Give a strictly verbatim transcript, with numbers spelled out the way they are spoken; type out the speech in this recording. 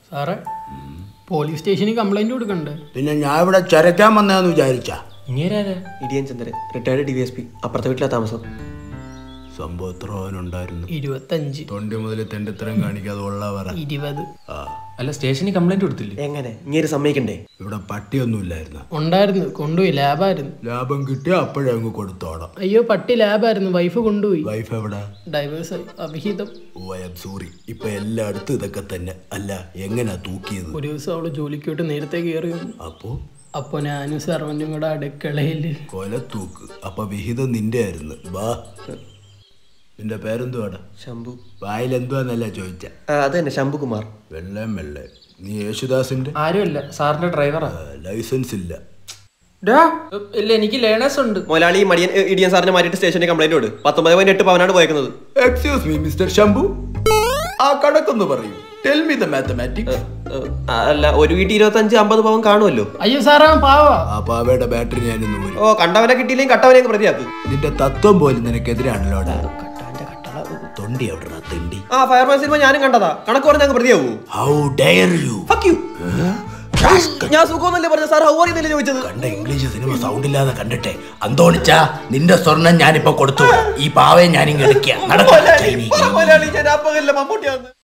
സാറേ പോലീസ് സ്റ്റേഷനിൽ കംപ്ലൈന്റ് കൊടുക്കണ്ടേ? പിന്നെ ഞാൻ ഇവിടെ ചരക്കാൻ വന്നതെന്ന് വിചാരിച്ചാ? ഇടിയൻ Chandran retired D V S P അപ്പുറത്തെ വീട്ടിലെ താമസം. സംഭവം എത്ര ഉണ്ടായിരുന്നു? ഇരുപത്തഞ്ച്. തൊണ്ടി മുതൽ തെണ്ടിത്തരം കാണിക്കാതെ ഉള്ള പറ. ഇരുപത്. അല്ല സ്റ്റേഷനിൽ കംപ്ലൈന്റ് കൊടുത്തില്ലേ? എങ്ങനെ ഇങ്ങനെ സമ്മതിക്കണ്ടേ? ഇവിടെ പട്ടിയൊന്നും ഇല്ലായിരുന്നു. ഉണ്ടായിരുന്നു, കൊണ്ടുപോയി. ലാബായിരുന്നു. ലാഭം കിട്ടിയ അപ്പോഴേ അങ്ങ് കൊടുത്തോടാം. അയ്യോ പട്ടി ലാബായിരുന്നു, വൈഫ് കൊണ്ടുപോയി. വൈഫ് എവിടെ? ഡൈവേഴ്സായി, അവിഹിതം. Oh I am sorry. ഇപ്പൊ എല്ലായിടത്തും ഇതൊക്കെ തന്നെ. അല്ല എങ്ങനാ തൂക്കിയത്? ഒരു ദിവസം അവള് ജോലിക്ക് വിട്ട് നേരത്തെ കയറി വന്നു. അപ്പോ അപ്പൊ ഞാനും സർവന്റും കൂടെ അടുക്കളയില് കൊല തൂക്ക്. അപ്പൊ വിഹിതം നിന്റെ ആയിരുന്നു. വാ, നിന്റെ പേരെന്തുവാടാ? ശംഭു. വായിലെന്തുവാന്നല്ല ചോദിച്ച. അത് തന്നെ ശംഭുകുമാർ. വെള്ളം വെള്ള. നീ യേശുദാസിന്റെ? ആരുമല്ല, സാറിന്റെ ഡ്രൈവറാ. ലൈസൻസ് ഇല്ല. ഇല്ല, എനിക്ക് ലേണേഴ്സ് ഉണ്ട്. മൊലാളി മടിയൻ ഇടിയൻ സാറിനെ മാറ്റിയിട്ട് സ്റ്റേഷനിൽ കംപ്ലൈന്റ് കൊടു. പത്തൊമ്പത് പോയിന്റ് എട്ട് പവനാണ് പോയേക്കുന്നത്. എക്സ്ക്യൂസ് മീ മിസ്റ്റർ ശംഭു, ആ കണക്കൊന്ന് പറയൂ. Tell me the mathematics. അല്ല ഒരു വീട്ടിൽ ഇരുപത്തി അഞ്ച് അമ്പത് പവൻ കാണുമല്ലോ. അയ്യോ സാറാ പാവാ. ആ പാവയുടെ ബാറ്ററി ഞാൻ ഇന്ന് ഊരി. ഓ കണ്ടവനെ കിട്ടിയില്ലെങ്കിൽ കട്ടവനെ പ്രതിയാക്ക്. നിന്റെ തത്വം പോലും നിനക്കെതിരാണല്ലോ. തൊണ്ടി എവിടെ തെണ്ടി? ആ ഫയർമാൻ സിനിമ ഞാനും കണ്ടതാ. കണക്ക് പറഞ്ഞ പ്രതിയാവൂ? How dare you? Fuck you. ഞാൻ സുഖമൊന്നല്ലേ പറഞ്ഞ സാർ, ഹൗ ആർ യു ചോദിച്ചത്? കണ്ട ഇംഗ്ലീഷ് സിനിമ സൗണ്ട് ഇല്ലാതെ കണ്ടിട്ടെ. അന്തോണിച്ചാ നിന്റെ സ്വർണം ഞാനിപ്പോ കൊടുത്തു. ഈ പാവയെ ഞാനിങ്ങ് എടുക്കുക. നടക്കാം.